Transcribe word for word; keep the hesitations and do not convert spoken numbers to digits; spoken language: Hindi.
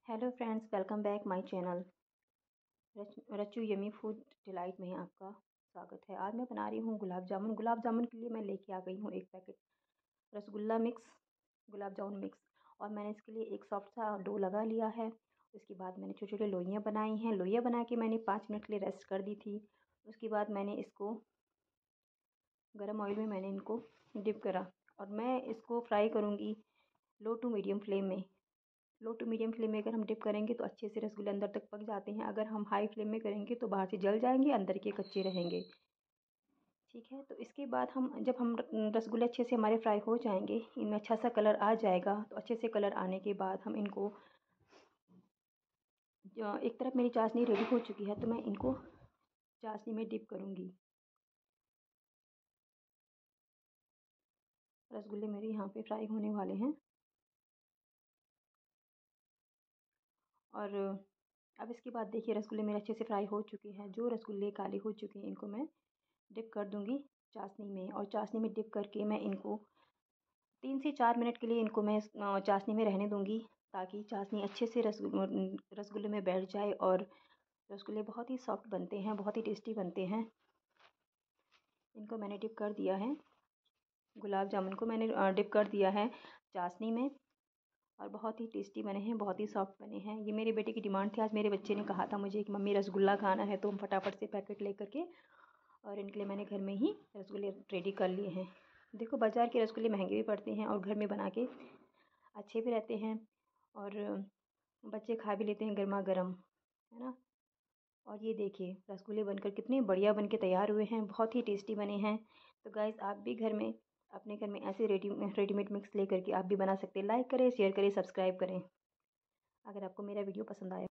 Hello friends, welcome back my channel. Rachu yummy food delight में आपका स्वागत है। आज मैं बना रही हूँ गुलाब जामुन। गुलाब जामुन के लिए मैं लेके आ गई हूँ एक packet rasgulla mix, gulab jamun mix. और मैंने इसके लिए एक सॉफ्ट सा डो लगा लिया है। उसके बाद मैंने छोटे छोटे लोइयाँ बनाई हैं। लोइयाँ बना के मैंने पाँच मिनट के लिए रेस्ट कर दी थी। उसके बाद मैंने इसको गर्म ऑयल में मैंने इनको डिप करा और मैं इसको फ्राई करूँगी लो टू मीडियम फ्लेम में। लो टू मीडियम फ्लेम में अगर हम डिप करेंगे तो अच्छे से रसगुल्ले अंदर तक पक जाते हैं। अगर हम हाई फ्लेम में करेंगे तो बाहर से जल जाएंगे, अंदर के कच्चे रहेंगे। ठीक है, तो इसके बाद हम जब हम रसगुल्ले अच्छे से हमारे फ्राई हो जाएंगे, इनमें अच्छा सा कलर आ जाएगा, तो अच्छे से कलर आने के बाद हम इनको, एक तरफ मेरी चाशनी रेडी हो चुकी है तो मैं इनको चाशनी में डिप करूँगी। रसगुल्ले मेरे यहाँ पे फ्राई होने वाले हैं और अब इसके बाद देखिए रसगुल्ले मेरे अच्छे से फ्राई हो चुके हैं। जो रसगुल्ले काले हो चुके हैं इनको मैं डिप कर दूंगी चाशनी में, और चाशनी में डिप करके मैं इनको तीन से चार मिनट के लिए इनको मैं चाशनी में रहने दूंगी, ताकि चाशनी अच्छे से रस रसगुल्ले में बैठ जाए और रसगुल्ले बहुत ही सॉफ्ट बनते हैं, बहुत ही टेस्टी बनते हैं। इनको मैंने डिप कर दिया है, गुलाब जामुन को मैंने डिप कर दिया है चाशनी में, और बहुत ही टेस्टी बने हैं, बहुत ही सॉफ्ट बने हैं। ये मेरे बेटे की डिमांड थी। आज मेरे बच्चे ने कहा था मुझे कि मम्मी रसगुल्ला खाना है, तो हम फटाफट से पैकेट ले करके और इनके लिए मैंने घर में ही रसगुल्ले रेडी कर लिए हैं। देखो, बाज़ार के रसगुल्ले महंगे भी पड़ते हैं और घर में बना के अच्छे भी रहते हैं और बच्चे खा भी लेते हैं गर्मा गर्म, है ना। और ये देखिए रसगुल्ले बनकर कितने बढ़िया बन के तैयार हुए हैं, बहुत ही टेस्टी बने हैं। तो गाइस, आप भी घर में, अपने घर में ऐसे रेडी रेडीमेड मिक्स ले करके आप भी बना सकते हैं। लाइक करें, शेयर करें, सब्सक्राइब करें अगर आपको मेरा वीडियो पसंद आया।